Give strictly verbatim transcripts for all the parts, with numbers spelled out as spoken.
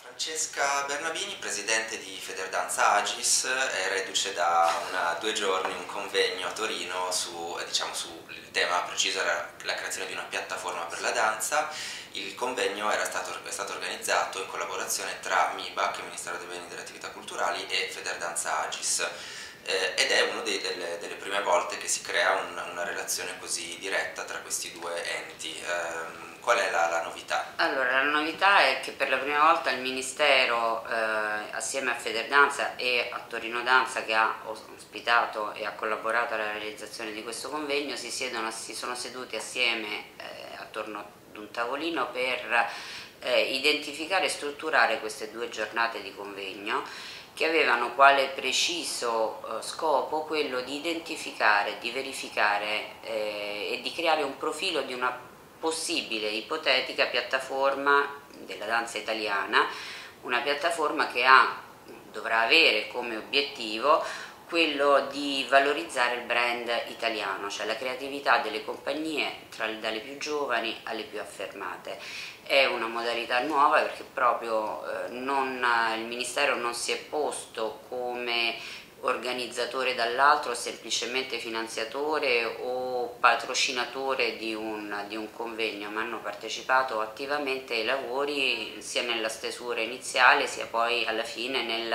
Francesca Bernabini, presidente di Federdanza Agis, è reduce da una, due giorni un convegno a Torino su, eh, diciamo, su il tema preciso era la creazione di una piattaforma per la danza. Il convegno era stato, è stato organizzato in collaborazione tra MIBAC, Ministero dei Beni e delle Attività Culturali, e Federdanza Agis. Eh, ed è una delle, delle prime volte che si crea un, una relazione così diretta tra questi due enti. Eh, qual è la, la novità? Allora, la novità è che per la prima volta il Ministero, eh, assieme a Federdanza e a Torino Danza, che ha ospitato e ha collaborato alla realizzazione di questo convegno, si, siedono, si sono seduti assieme eh, attorno ad un tavolino per eh, identificare e strutturare queste due giornate di convegno, che avevano quale preciso eh, scopo quello di identificare, di verificare eh, e di creare un profilo di una possibile, ipotetica piattaforma della danza italiana, una piattaforma che ha, dovrà avere come obiettivo quello di valorizzare il brand italiano, cioè la creatività delle compagnie, tra, dalle più giovani alle più affermate. È una modalità nuova perché proprio eh, non, il Ministero non si è posto come organizzatore dall'altro, semplicemente finanziatore o patrocinatore di un, di un convegno, ma hanno partecipato attivamente ai lavori sia nella stesura iniziale sia poi alla fine nel,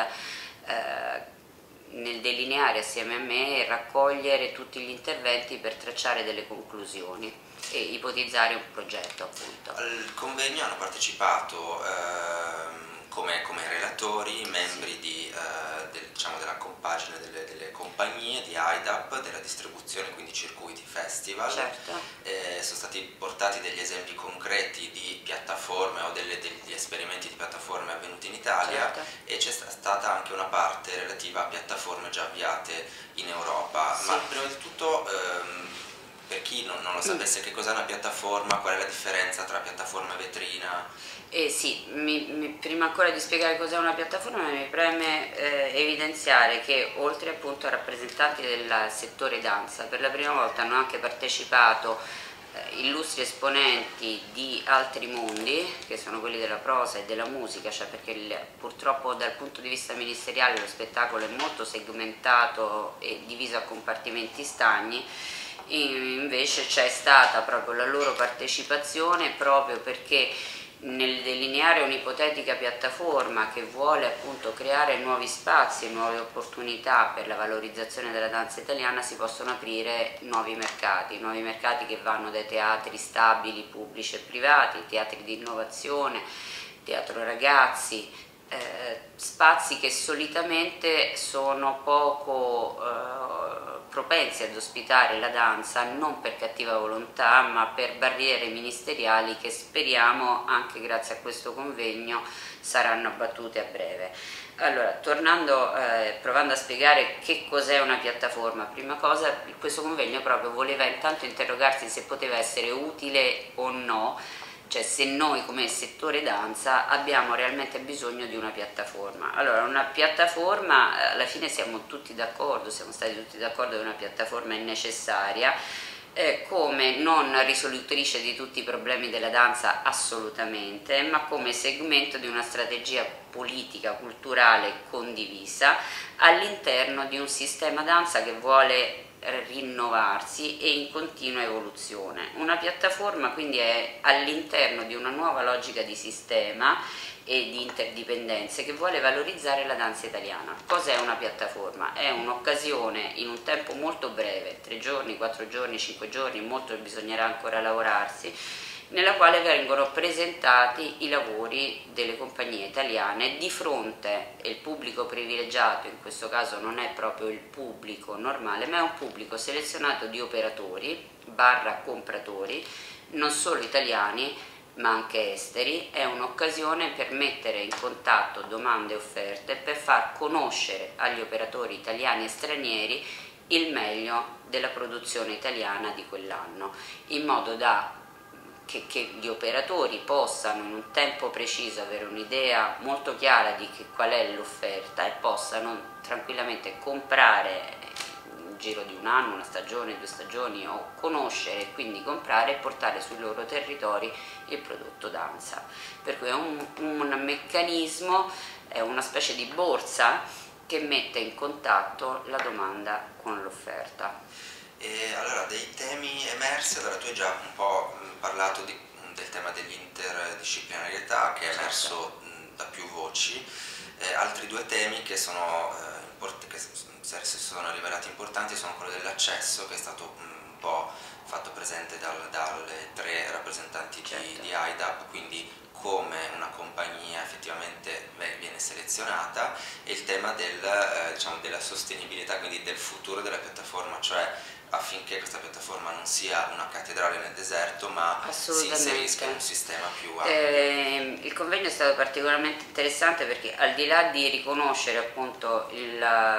eh, nel delineare assieme a me e raccogliere tutti gli interventi per tracciare delle conclusioni e ipotizzare un progetto, appunto. Al convegno hanno partecipato ehm, come, come relatori membri di, eh, del, diciamo, della compagine delle, delle compagnie di I D A P, della distribuzione, quindi circuiti festival. Certo. Eh, sono stati portati degli esempi concreti di piattaforme o delle, degli esperimenti di piattaforme avvenuti in Italia. Certo. E c'è stata anche una parte relativa a piattaforme già avviate in Europa. Sì. Ma prima di tutto, ehm, per chi non, non lo sapesse, che cos'è una piattaforma, qual è la differenza tra piattaforma e vetrina? Eh sì, mi, mi, prima ancora di spiegare cos'è una piattaforma mi preme eh, evidenziare che oltre appunto a rappresentanti del settore danza, per la prima volta hanno anche partecipato eh, illustri esponenti di altri mondi, che sono quelli della prosa e della musica, cioè perché il, purtroppo dal punto di vista ministeriale lo spettacolo è molto segmentato e diviso a compartimenti stagni. Invece c'è stata proprio la loro partecipazione proprio perché nel delineare un'ipotetica piattaforma che vuole appunto creare nuovi spazi e nuove opportunità per la valorizzazione della danza italiana si possono aprire nuovi mercati, nuovi mercati che vanno dai teatri stabili, pubblici e privati, teatri di innovazione, teatro ragazzi, eh, spazi che solitamente sono poco eh, propensi ad ospitare la danza, non per cattiva volontà ma per barriere ministeriali che speriamo anche grazie a questo convegno saranno abbattute a breve. Allora, tornando, eh, provando a spiegare che cos'è una piattaforma, prima cosa questo convegno proprio voleva intanto interrogarsi se poteva essere utile o no, cioè se noi come settore danza abbiamo realmente bisogno di una piattaforma. Allora, una piattaforma, alla fine siamo tutti d'accordo, siamo stati tutti d'accordo che una piattaforma è necessaria, eh, come non risolutrice di tutti i problemi della danza assolutamente, ma come segmento di una strategia politica, culturale condivisa all'interno di un sistema danza che vuole rinnovarsi e in continua evoluzione. Una piattaforma quindi è all'interno di una nuova logica di sistema e di interdipendenze che vuole valorizzare la danza italiana. Cos'è una piattaforma? È un'occasione in un tempo molto breve, tre giorni, quattro giorni, cinque giorni, molto bisognerà ancora lavorarsi, nella quale vengono presentati i lavori delle compagnie italiane di fronte, e il pubblico privilegiato in questo caso non è proprio il pubblico normale, ma è un pubblico selezionato di operatori, barra compratori, non solo italiani, ma anche esteri. È un'occasione per mettere in contatto domande e offerte, per far conoscere agli operatori italiani e stranieri il meglio della produzione italiana di quell'anno, in modo da Che, che gli operatori possano in un tempo preciso avere un'idea molto chiara di che, qual è l'offerta e possano tranquillamente comprare giro di un anno, una stagione, due stagioni, o conoscere e quindi comprare e portare sui loro territori il prodotto danza. Per cui è un, un meccanismo, è una specie di borsa che mette in contatto la domanda con l'offerta. E allora, dei temi emersi, allora tu hai già un po' parlato di, del tema dell'interdisciplinarietà che è emerso mh, da più voci. Eh, altri due temi che sono, eh, import- che si sono rivelati importanti sono quello dell'accesso, che è stato mh, un po' fatto presente dal, dalle tre rappresentanti di, certo. di I D A P, quindi come una compagnia effettivamente viene selezionata, e il tema del, eh, diciamo, della sostenibilità, quindi del futuro della piattaforma, cioè affinché questa piattaforma non sia una cattedrale nel deserto, ma si inserisca in un sistema più ampio. Eh, il convegno è stato particolarmente interessante perché, al di là di riconoscere appunto il,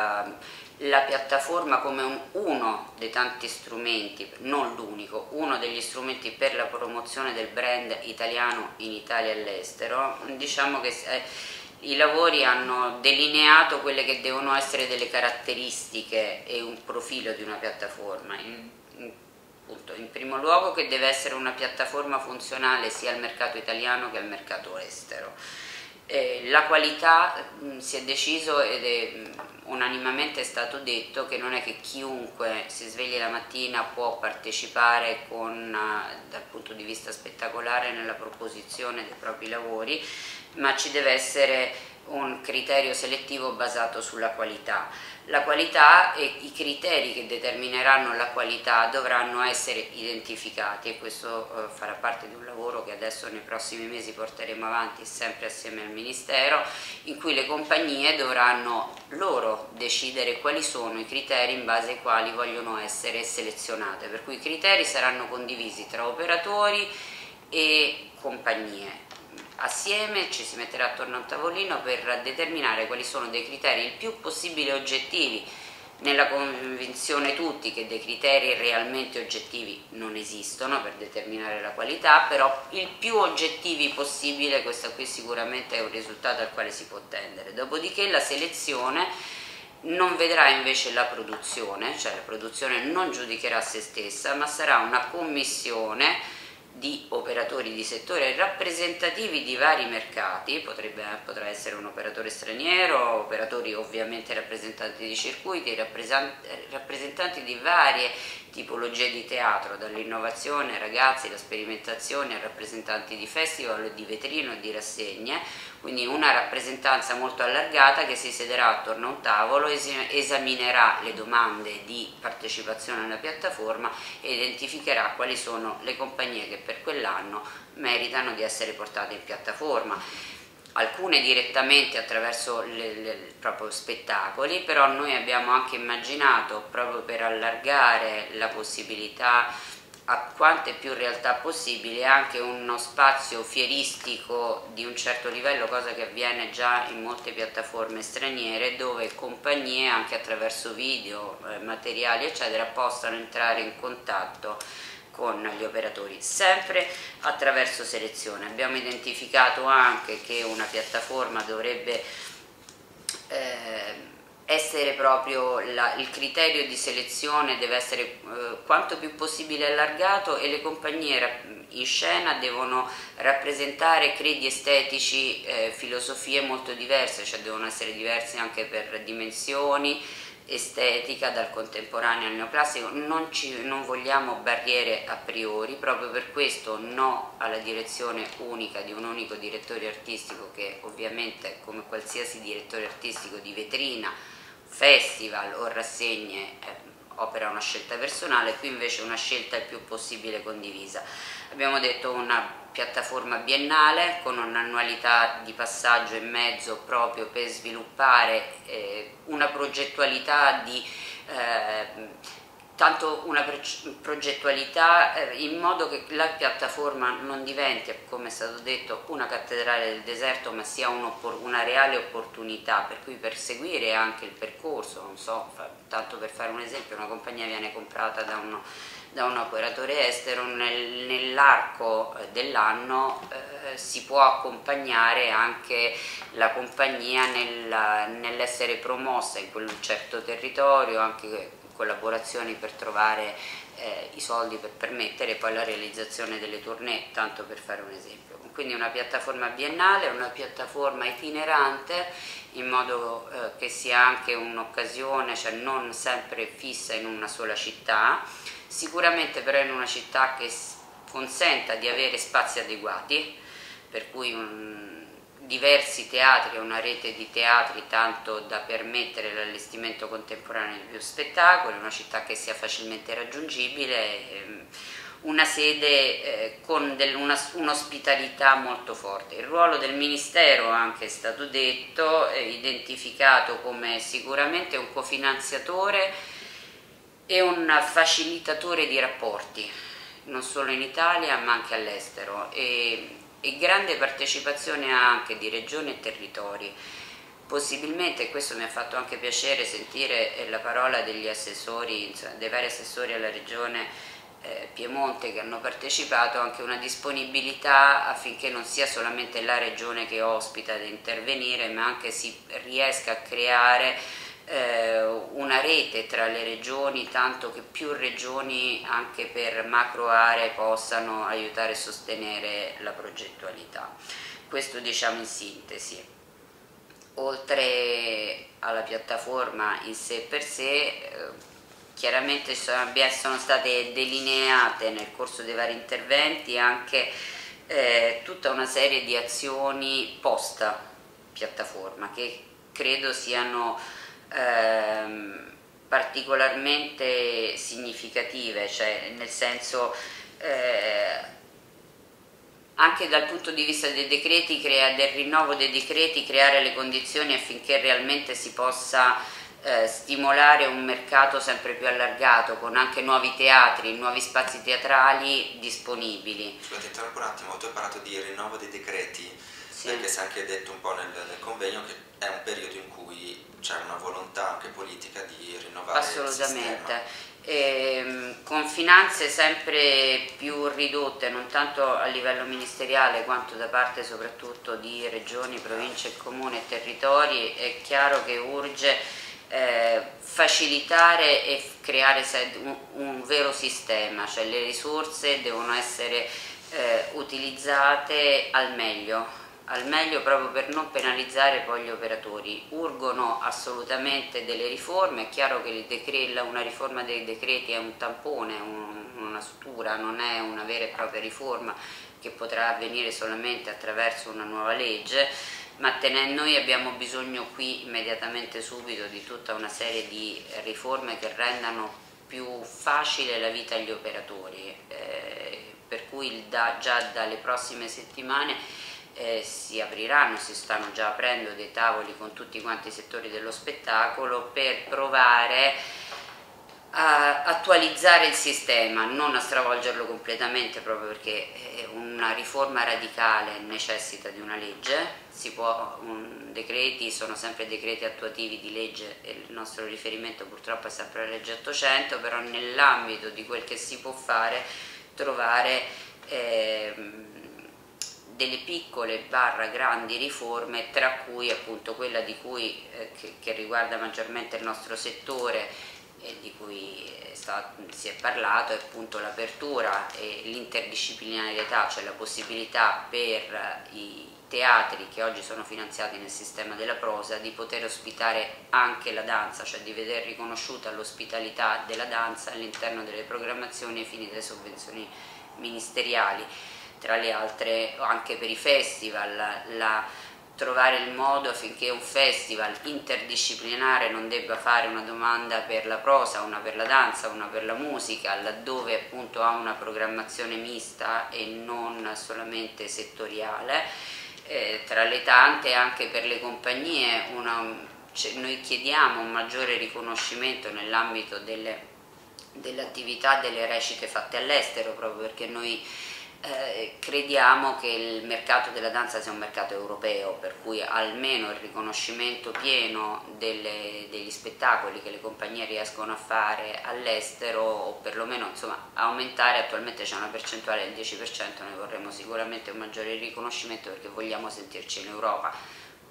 la piattaforma come un, uno dei tanti strumenti, non l'unico, uno degli strumenti per la promozione del brand italiano in Italia e all'estero, diciamo che eh, i lavori hanno delineato quelle che devono essere delle caratteristiche e un profilo di una piattaforma. In, in, appunto, in primo luogo, che deve essere una piattaforma funzionale sia al mercato italiano che al mercato estero. Eh, la qualità, mh, si è deciso ed è mh, unanimamente è stato detto che non è che chiunque si svegli la mattina può partecipare con, uh, dal punto di vista spettacolare nella proposizione dei propri lavori, ma ci deve essere un criterio selettivo basato sulla qualità. La qualità e i criteri che determineranno la qualità dovranno essere identificati, e questo eh, farà parte di un lavoro che adesso nei prossimi mesi porteremo avanti sempre assieme al Ministero, in cui le compagnie dovranno loro decidere quali sono i criteri in base ai quali vogliono essere selezionate, per cui i criteri saranno condivisi tra operatori e compagnie. Assieme ci si metterà attorno a un tavolino per determinare quali sono dei criteri il più possibile oggettivi, nella convinzione tutti che dei criteri realmente oggettivi non esistono per determinare la qualità, però il più oggettivi possibile. Questo qui sicuramente è un risultato al quale si può tendere. Dopodiché la selezione non vedrà invece la produzione, cioè la produzione non giudicherà se stessa, ma sarà una commissione di operatori di settore rappresentativi di vari mercati, potrebbe, potrà essere un operatore straniero, operatori ovviamente rappresentanti di circuiti, rappresentanti di varie tipologie di teatro, dall'innovazione, ragazzi, la sperimentazione, rappresentanti di festival, di vetrino e di rassegne, quindi una rappresentanza molto allargata che si siederà attorno a un tavolo, esaminerà le domande di partecipazione alla piattaforma e identificherà quali sono le compagnie che per quell'anno meritano di essere portate in piattaforma. Alcune direttamente attraverso le, le, proprio spettacoli, però noi abbiamo anche immaginato, proprio per allargare la possibilità a quante più realtà possibili, anche uno spazio fieristico di un certo livello, cosa che avviene già in molte piattaforme straniere, dove compagnie anche attraverso video, eh, materiali eccetera possano entrare in contatto con gli operatori, sempre attraverso selezione. Abbiamo identificato anche che una piattaforma dovrebbe eh, essere proprio la, il criterio di selezione deve essere eh, quanto più possibile allargato, e le compagnie in scena devono rappresentare credi estetici, eh, filosofie molto diverse, cioè devono essere diverse anche per dimensioni, estetica, dal contemporaneo al neoclassico. Non, ci, non vogliamo barriere a priori, proprio per questo no alla direzione unica di un unico direttore artistico, che ovviamente, come qualsiasi direttore artistico di vetrina, festival o rassegne, eh, opera una scelta personale. Qui invece una scelta il più possibile condivisa. Abbiamo detto una piattaforma biennale con un'annualità di passaggio e mezzo, proprio per sviluppare eh, una progettualità di eh, tanto una progettualità eh, in modo che la piattaforma non diventi, come è stato detto, una cattedrale del deserto, ma sia un una reale opportunità, per cui per seguire anche il percorso, non so, fa, tanto per fare un esempio, una compagnia viene comprata da uno da un operatore estero, nel, nell'arco dell'anno eh, si può accompagnare anche la compagnia nel, nell'essere promossa in quel certo territorio, anche collaborazioni per trovare eh, i soldi per permettere poi la realizzazione delle tournée, tanto per fare un esempio. Quindi una piattaforma biennale, una piattaforma itinerante, in modo eh, che sia anche un'occasione, cioè non sempre fissa in una sola città, sicuramente però in una città che consenta di avere spazi adeguati, per cui un, diversi teatri, una rete di teatri tanto da permettere l'allestimento contemporaneo di più spettacoli, una città che sia facilmente raggiungibile, ehm, una sede eh, con un'ospitalità molto forte. Il ruolo del Ministero, anche è stato detto, è identificato come sicuramente un cofinanziatore e un facilitatore di rapporti, non solo in Italia ma anche all'estero, e, e grande partecipazione anche di regioni e territori. Possibilmente, e questo mi ha fatto anche piacere sentire la parola degli assessori, insomma, dei vari assessori alla regione Eh, Piemonte che hanno partecipato, anche una disponibilità affinché non sia solamente la regione che ospita ad intervenire, ma anche si riesca a creare eh, una rete tra le regioni, tanto che più regioni anche per macro aree possano aiutare e sostenere la progettualità. Questo diciamo in sintesi. Oltre alla piattaforma in sé per sé, eh, chiaramente sono state delineate nel corso dei vari interventi anche eh, tutta una serie di azioni post piattaforma che credo siano ehm, particolarmente significative, cioè nel senso eh, anche dal punto di vista dei decreti, crea, del rinnovo dei decreti, creare le condizioni affinché realmente si possa Eh, stimolare un mercato sempre più allargato, con anche nuovi teatri, nuovi spazi teatrali disponibili. Scusate, interrompo un attimo, tu hai parlato di rinnovo dei decreti, sì, perché si è anche detto un po' nel, nel convegno che è un periodo in cui c'è una volontà anche politica di rinnovare il sistema. Assolutamente. Eh, con finanze sempre più ridotte, non tanto a livello ministeriale quanto da parte soprattutto di regioni, province, comuni e territori, è chiaro che urge Eh, facilitare e creare un, un vero sistema, cioè le risorse devono essere eh, utilizzate al meglio, al meglio proprio per non penalizzare poi gli operatori. Urgono assolutamente delle riforme, è chiaro che il decreto, una riforma dei decreti è un tampone, un, una sutura, non è una vera e propria riforma che potrà avvenire solamente attraverso una nuova legge, ma noi abbiamo bisogno qui immediatamente subito di tutta una serie di riforme che rendano più facile la vita agli operatori, eh, per cui da, già dalle prossime settimane eh, si apriranno, si stanno già aprendo dei tavoli con tutti quanti i settori dello spettacolo per provare a attualizzare il sistema, non a stravolgerlo completamente, proprio perché una riforma radicale necessita di una legge. Si può, un, decreti sono sempre decreti attuativi di legge e il nostro riferimento purtroppo è sempre la legge ottocento, però nell'ambito di quel che si può fare trovare eh, delle piccole barra grandi riforme, tra cui appunto quella di cui, eh, che, che riguarda maggiormente il nostro settore e di cui è stato, si è parlato, è appunto l'apertura e l'interdisciplinarietà, cioè la possibilità per i teatri che oggi sono finanziati nel sistema della prosa di poter ospitare anche la danza, cioè di veder riconosciuta l'ospitalità della danza all'interno delle programmazioni ai fini delle sovvenzioni ministeriali. Tra le altre anche per i festival, la trovare il modo affinché un festival interdisciplinare non debba fare una domanda per la prosa, una per la danza, una per la musica, laddove appunto ha una programmazione mista e non solamente settoriale. Eh, tra le tante anche per le compagnie una, cioè, noi chiediamo un maggiore riconoscimento nell'ambito delle, delle attività delle recite fatte all'estero, proprio perché noi Eh, crediamo che il mercato della danza sia un mercato europeo, per cui almeno il riconoscimento pieno delle, degli spettacoli che le compagnie riescono a fare all'estero, o perlomeno insomma aumentare. Attualmente c'è una percentuale del dieci per cento, noi vorremmo sicuramente un maggiore riconoscimento perché vogliamo sentirci in Europa.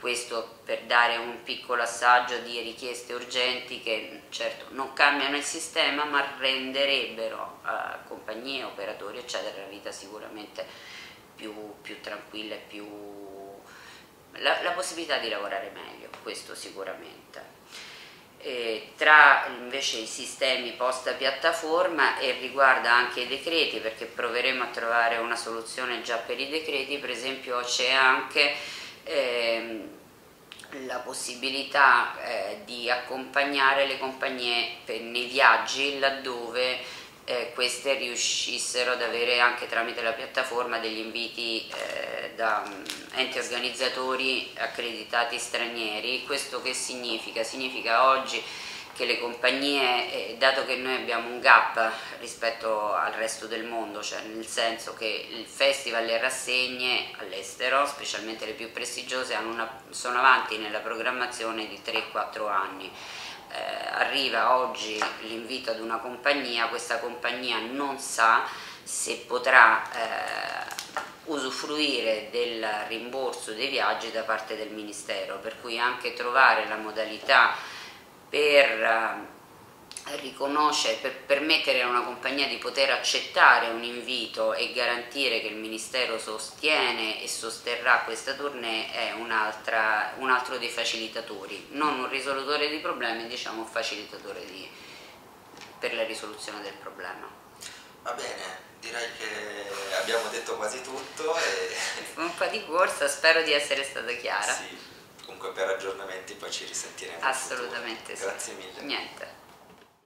questo per dare un piccolo assaggio di richieste urgenti che certo non cambiano il sistema ma renderebbero a compagnie, operatori eccetera la vita sicuramente più, più tranquilla e più la, la possibilità di lavorare meglio, questo sicuramente. E tra invece i sistemi posta piattaforma e riguarda anche i decreti, perché proveremo a trovare una soluzione già per i decreti, per esempio c'è anche ehm, la possibilità eh, di accompagnare le compagnie per, nei viaggi laddove eh, queste riuscissero ad avere anche tramite la piattaforma degli inviti eh, da um, enti organizzatori accreditati stranieri. Questo che significa? Significa oggi che le compagnie, eh, dato che noi abbiamo un gap rispetto al resto del mondo, cioè nel senso che il festival e le rassegne all'estero, specialmente le più prestigiose, hanno una, sono avanti nella programmazione di tre quattro anni. Eh, arriva oggi l'invito ad una compagnia, questa compagnia non sa se potrà eh, usufruire del rimborso dei viaggi da parte del Ministero, per cui anche trovare la modalità per riconoscere, per permettere a una compagnia di poter accettare un invito e garantire che il Ministero sostiene e sosterrà questa tournée è un, un altro dei facilitatori, non un risolutore di problemi, diciamo un facilitatore di, per la risoluzione del problema. Va bene, direi che abbiamo detto quasi tutto. E... un po' di corsa, spero di essere stata chiara. Sì, comunque per aggiornamenti poi ci risentiremo. Assolutamente sì. Grazie mille. Niente.